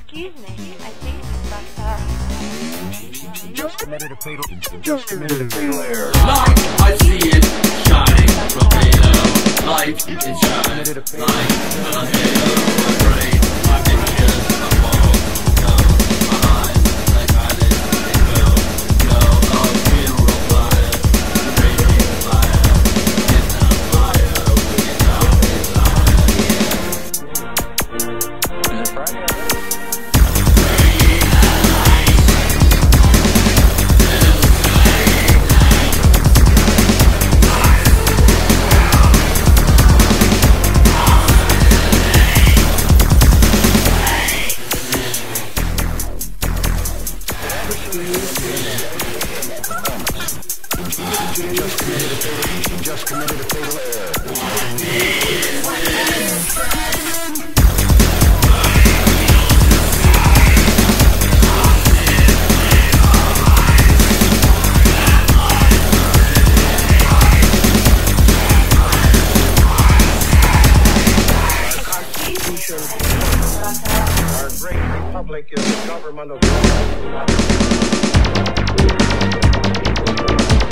Excuse me, I think that, Just committed a fatal error. Light, I see it shining from below. Light is shining. Light, when I halo, afraid, my pictures are fall. No, my eyes, like eyelids, they go. No, I'll funeral fire, raging fire. It's on fire, without desire. Is it Friday already? Just committed a fatal error. Our great republic is the government of all.